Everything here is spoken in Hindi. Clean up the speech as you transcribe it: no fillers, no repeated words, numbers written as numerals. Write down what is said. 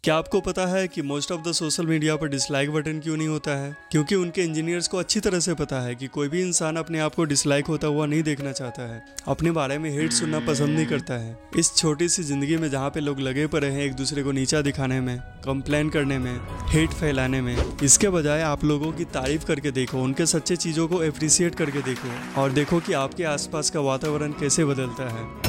क्या आपको पता है कि most of the social media पर डिसलाइक बटन क्यों नहीं होता है? क्योंकि उनके इंजीनियर्स को अच्छी तरह से पता है कि कोई भी इंसान अपने आप को डिसलाइक होता हुआ नहीं देखना चाहता है, अपने बारे में हेट सुनना पसंद नहीं करता है। इस छोटी सी जिंदगी में जहाँ पे लोग लगे पड़े हैं एक दूसरे को नीचा दिखाने में, कंप्लेन करने में, हेट फैलाने में, इसके बजाय आप लोगों की तारीफ करके देखो, उनके सच्चे चीज़ों को एप्रिसिएट करके देखो और देखो कि आपके आसपास का वातावरण कैसे बदलता है।